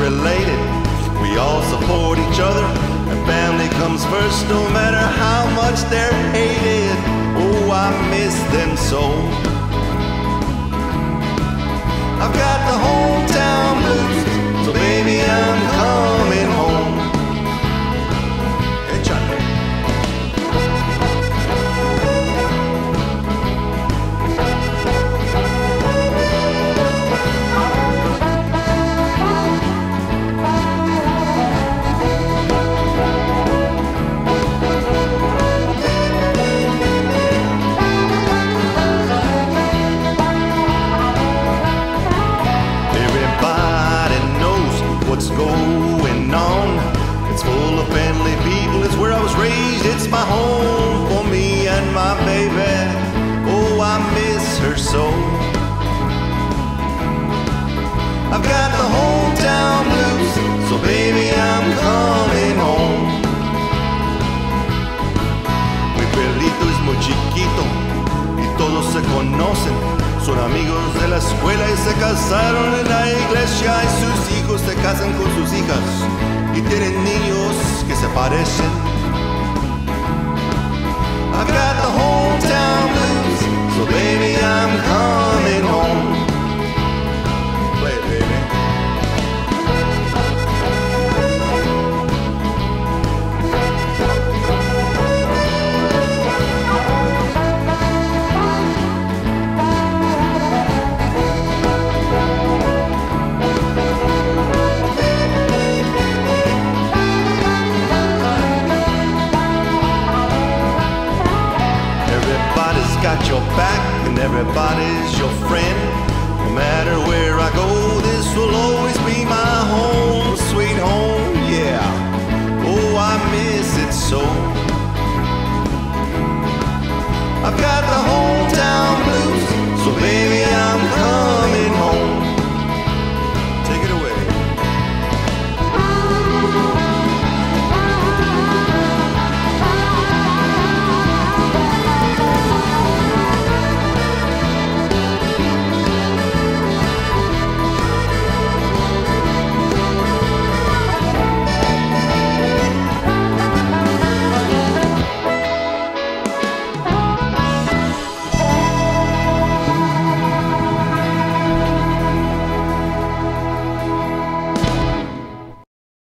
related. We all support each other, and family comes first no matter how much they're hated. Oh, I miss them so. I've got the hometown blues, so baby I'm coming home. Échale. What's going on? It's full of friendly people. It's where I was raised. It's my home for me and my baby. Oh, I miss her so. I've got the hometown blues, so baby I'm coming home. Mi perrito es muy chiquito y todos se conocen. Son amigos de la escuela y se casaron en la iglesia, y sus hijos se casan con sus hijas y tienen niños que se parecen. I've got the hometown blues, so baby I'm coming home. Play it, baby. Everybody's got your back and everybody's your friend. No matter where I go, this will always be my home, sweet home, yeah. Oh, I miss it so. I've got the home